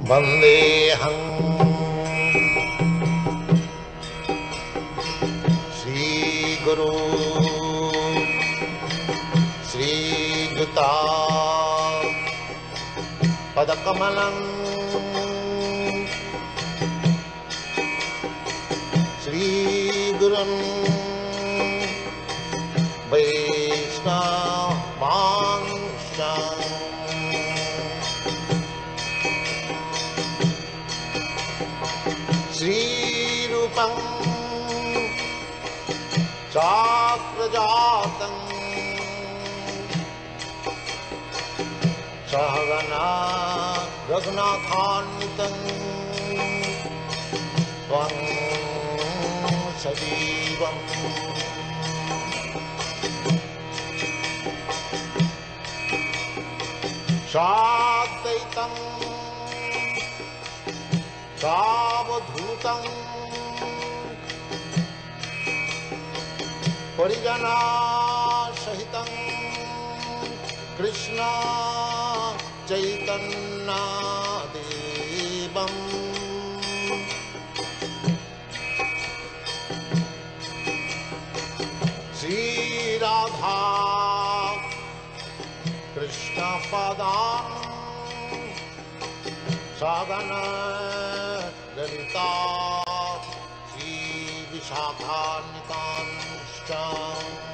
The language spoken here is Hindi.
वन्देऽहं श्रीगुरु श्रीयुता पदकमलं श्रीगुरुं वैष्णवांश्च श्रीरूपं चाक्रजातं सहगना रघुनाथान्वितं त्वं सजीवम् साद्वैतं सावधूतं परिजनसहितं कृष्ण चैतन्यदेवम् श्रीराधा कृष्णपदां सगना ललिता श्रीविशाखान्वितांश्च